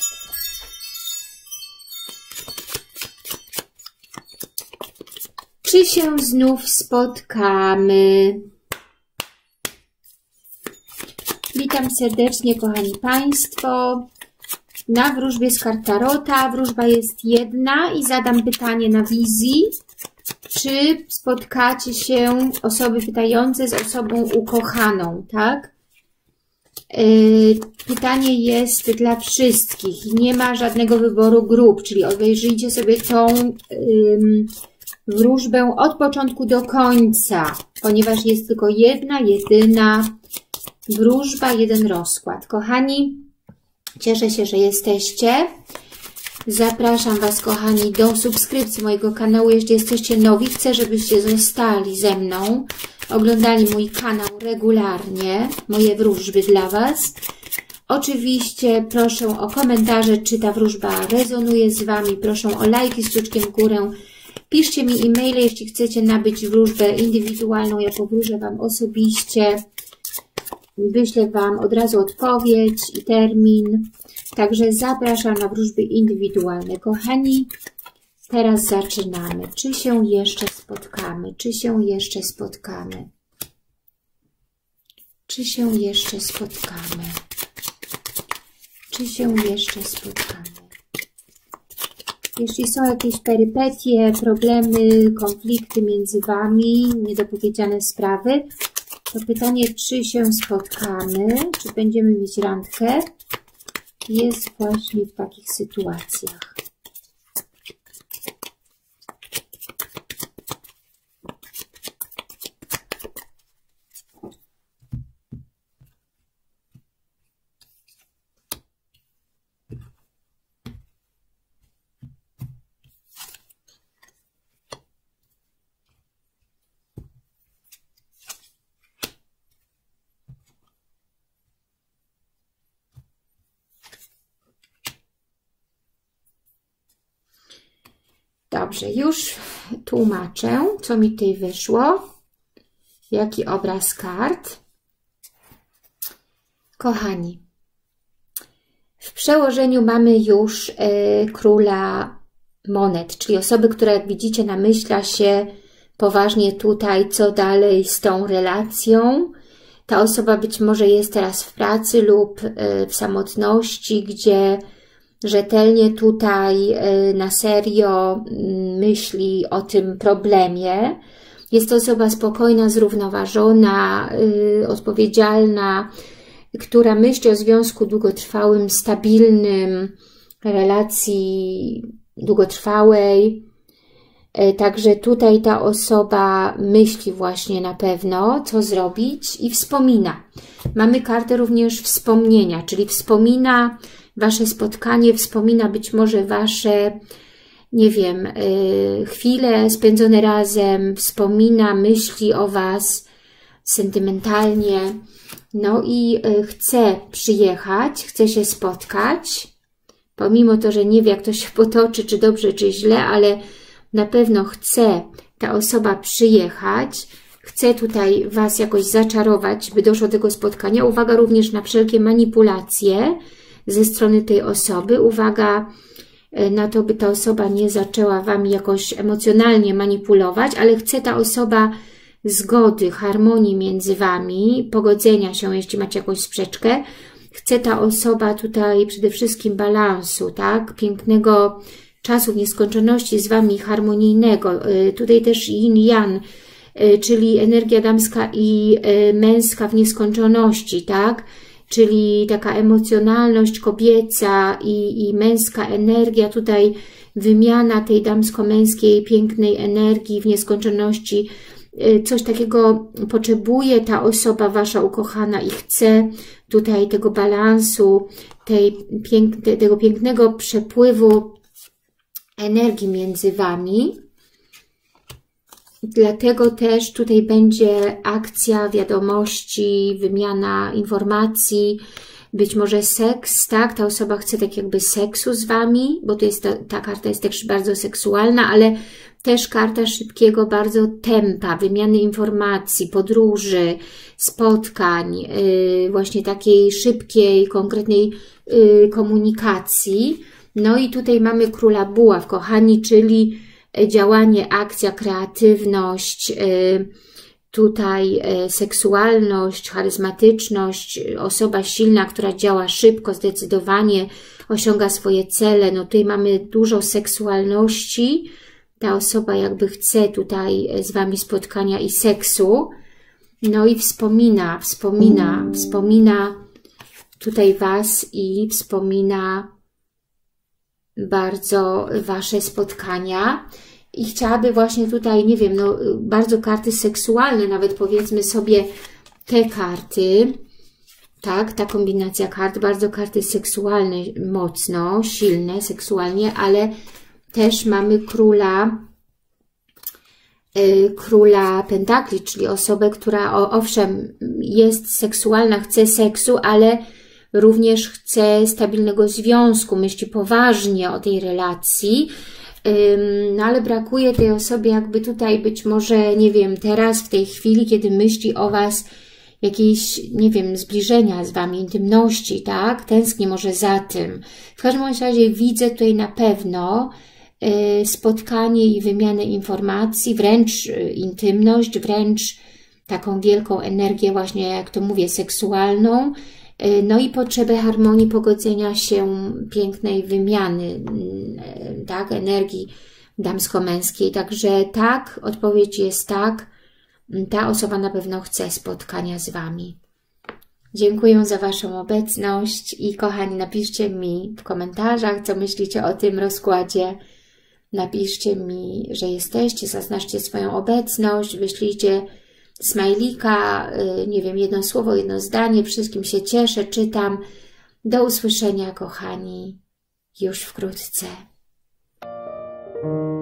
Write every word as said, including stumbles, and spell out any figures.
Czy się znów spotkamy? Witam serdecznie, kochani Państwo, na wróżbie z kart Tarota. Wróżba jest jedna i zadam pytanie na wizji. Czy spotkacie się, osoby pytające, z osobą ukochaną, tak? Pytanie jest dla wszystkich. Nie ma żadnego wyboru grup, czyli obejrzyjcie sobie tą ym, wróżbę od początku do końca, ponieważ jest tylko jedna, jedyna wróżba, jeden rozkład. Kochani, cieszę się, że jesteście. Zapraszam Was, kochani, do subskrypcji mojego kanału. Jeśli jesteście nowi, chcę, żebyście zostali ze mną, oglądali mój kanał regularnie, moje wróżby dla Was. Oczywiście proszę o komentarze, czy ta wróżba rezonuje z Wami. Proszę o lajki z kciuczkiem w górę. Piszcie mi e-maile, jeśli chcecie nabyć wróżbę indywidualną. Ja powróżę Wam osobiście. Wyślę Wam od razu odpowiedź i termin. Także zapraszam na wróżby indywidualne. Kochani, teraz zaczynamy. Czy się jeszcze spotkamy? Czy się jeszcze spotkamy? Czy się jeszcze spotkamy? Czy się jeszcze spotkamy? Jeśli są jakieś perypetie, problemy, konflikty między Wami, niedopowiedziane sprawy, to pytanie, czy się spotkamy, czy będziemy mieć randkę, jest właśnie w takich sytuacjach. Dobrze, już tłumaczę, co mi tutaj wyszło. Jaki obraz kart. Kochani, w przełożeniu mamy już y, króla monet, czyli osoby, która, jak widzicie, namyśla się poważnie tutaj, co dalej z tą relacją. Ta osoba być może jest teraz w pracy lub y, w samotności, gdzie rzetelnie tutaj na serio myśli o tym problemie. Jest to osoba spokojna, zrównoważona, yy, odpowiedzialna, która myśli o związku długotrwałym, stabilnym, relacji długotrwałej. Yy, także tutaj ta osoba myśli właśnie na pewno, co zrobić i wspomina. Mamy kartę również wspomnienia, czyli wspomina Wasze spotkanie, wspomina być może Wasze, nie wiem, yy, chwile spędzone razem, wspomina, myśli o Was sentymentalnie. No i yy, chce przyjechać, chce się spotkać, pomimo to, że nie wie, jak to się potoczy, czy dobrze, czy źle, ale na pewno chce ta osoba przyjechać, chce tutaj Was jakoś zaczarować, by doszło do tego spotkania. Uwaga również na wszelkie manipulacje ze strony tej osoby. Uwaga na to, by ta osoba nie zaczęła Wami jakoś emocjonalnie manipulować, ale chce ta osoba zgody, harmonii między Wami, pogodzenia się, jeśli macie jakąś sprzeczkę. Chce ta osoba tutaj przede wszystkim balansu, tak? Pięknego czasu w nieskończoności z Wami, harmonijnego. Tutaj też yin-yang, czyli energia damska i męska w nieskończoności, tak? Czyli taka emocjonalność kobieca i, i męska energia, tutaj wymiana tej damsko-męskiej pięknej energii w nieskończoności. Coś takiego potrzebuje ta osoba Wasza ukochana i chce tutaj tego balansu, tej pięk, tego pięknego przepływu energii między Wami. Dlatego też tutaj będzie akcja wiadomości, wymiana informacji, być może seks, tak? Ta osoba chce tak jakby seksu z Wami, bo to jest ta, ta karta jest też bardzo seksualna, ale też karta szybkiego bardzo tempa, wymiany informacji, podróży, spotkań, yy, właśnie takiej szybkiej, konkretnej yy, komunikacji. No i tutaj mamy króla buław, kochani, czyli działanie, akcja, kreatywność, yy, tutaj seksualność, charyzmatyczność, osoba silna, która działa szybko, zdecydowanie osiąga swoje cele. No tutaj mamy dużo seksualności. Ta osoba jakby chce tutaj z Wami spotkania i seksu. No i wspomina, wspomina, wspomina tutaj Was i wspomina bardzo Wasze spotkania. I chciałaby właśnie tutaj, nie wiem, no bardzo karty seksualne, nawet powiedzmy sobie te karty, tak, ta kombinacja kart, bardzo karty seksualne, mocno, silne seksualnie, ale też mamy króla, yy, króla pentakli, czyli osobę, która o, owszem jest seksualna, chce seksu, ale również chce stabilnego związku, myśli poważnie o tej relacji. No ale brakuje tej osobie jakby tutaj być może, nie wiem, teraz w tej chwili, kiedy myśli o Was jakiejś, nie wiem, zbliżenia z Wami, intymności, tak? Tęskni może za tym. W każdym razie widzę tutaj na pewno y, spotkanie i wymianę informacji, wręcz y, intymność, wręcz taką wielką energię właśnie, jak to mówię, seksualną. No i potrzebę harmonii, pogodzenia się, pięknej wymiany, tak, energii damsko-męskiej. Także tak, odpowiedź jest tak, ta osoba na pewno chce spotkania z Wami. Dziękuję za Waszą obecność i kochani, napiszcie mi w komentarzach, co myślicie o tym rozkładzie. Napiszcie mi, że jesteście, zaznaczcie swoją obecność, wyślijcie smajlika, nie wiem, jedno słowo, jedno zdanie, wszystkim się cieszę, czytam. Do usłyszenia, kochani, już wkrótce.